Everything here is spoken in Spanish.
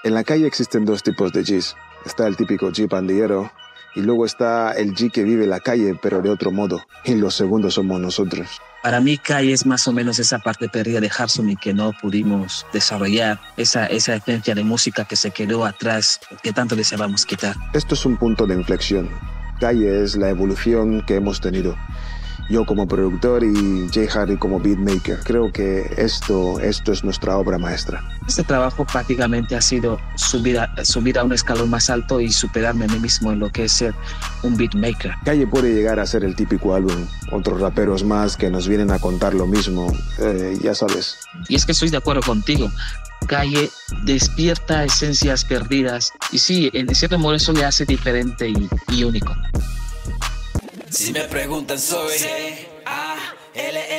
En la calle existen dos tipos de Gs. Está el típico G pandillero y luego está el G que vive en la calle, pero de otro modo. Y los segundos somos nosotros. Para mí, calle es más o menos esa parte perdida de Hardstone y que no pudimos desarrollar, esa esencia de música que se quedó atrás, que tanto deseábamos quitar. Esto es un punto de inflexión. Calle es la evolución que hemos tenido. Yo como productor y Jay Hardy como beatmaker. Creo que esto es nuestra obra maestra. Este trabajo prácticamente ha sido subir a un escalón más alto y superarme a mí mismo en lo que es ser un beatmaker. Calle puede llegar a ser el típico álbum. Otros raperos más que nos vienen a contar lo mismo, ya sabes. Y es que estoy de acuerdo contigo. Calle despierta esencias perdidas y sí, en cierto modo eso le hace diferente y único. Si me preguntan soy C-A-L-E